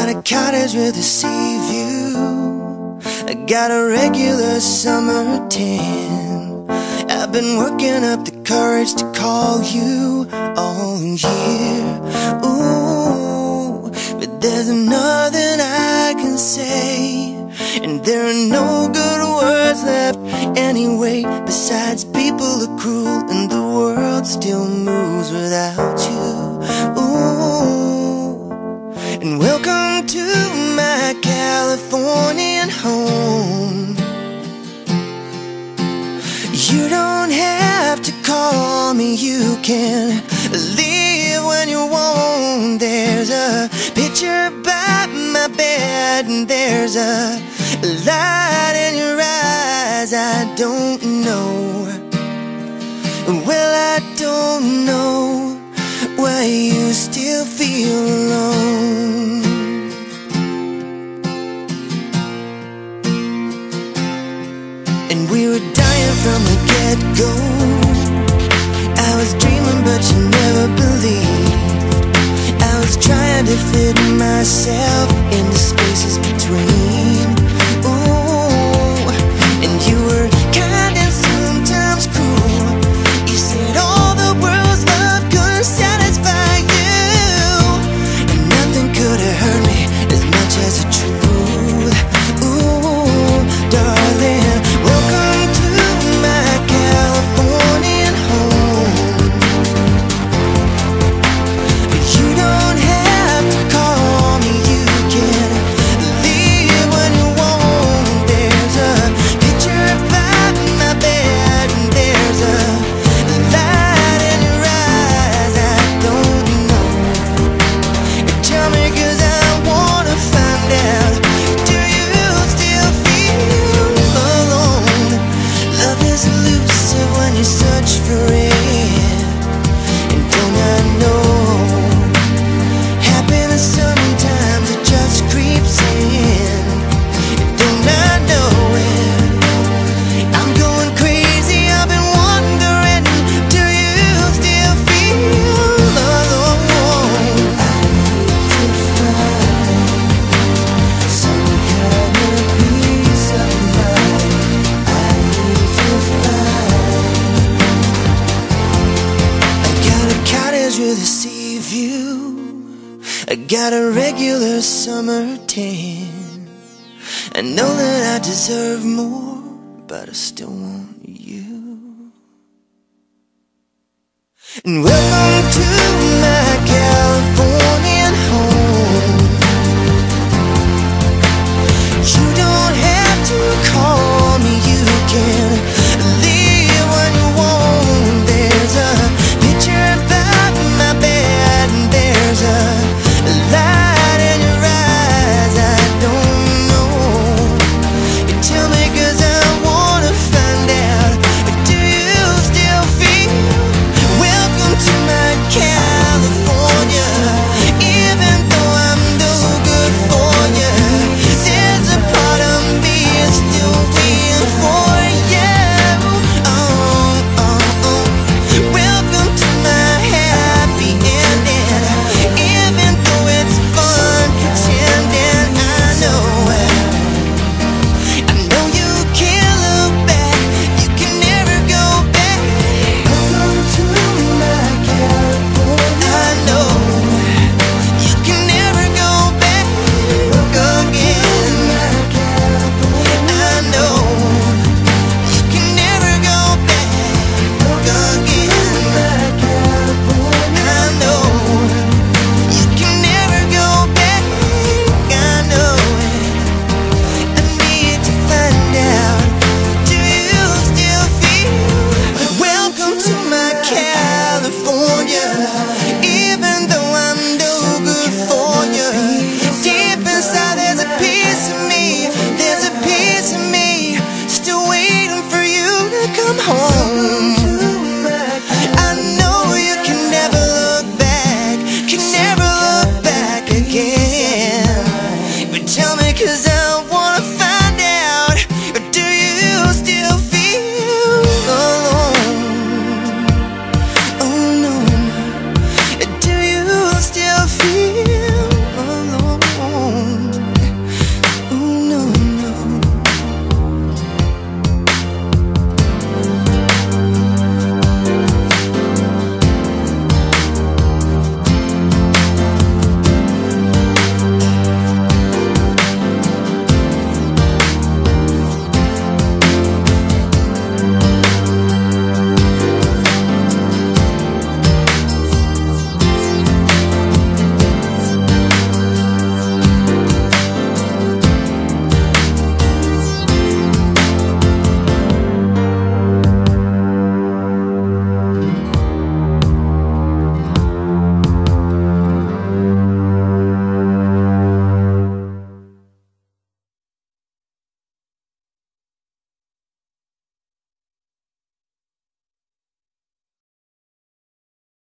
got a cottage with a sea view. I got a regular summer tan. I've been working up the courage to call you all year. Ooh, but there's nothing I can say, and there are no good words left anyway. Besides, people are cruel and the world still moves without you. Ooh, and welcome to my Californian home. You don't have to call me, you can leave when you want. There's a picture by my bed and there's a light in your eyes. I don't know, well, I don't know why you still feel alone. And we were dying from the get-go. I was dreaming but you never believed. I was trying to fit myself in the spaces between. Ooh, and you were kind and sometimes cruel. You said all the world's love couldn't satisfy you, and nothing could have hurt me as much as the truth. Ooh, darling, welcome to my Californian home. You don't have to call me, you can leave when you want. There's a picture by my bed and there's a light in your eyes. I don't know, tell me 'cause I wanna find out. Do you still feel alone? Love is elusive when you search for it, and don't I know happiness sometimes it just creeps in, and don't I know it? I'm going crazy, I've been wondering, do you still feel alone? I need to find some kind of peace of mind. I need to find. I got a cottage with a sea view. I got a regular summer tan. I know that I deserve more, but I still want you. And welcome to my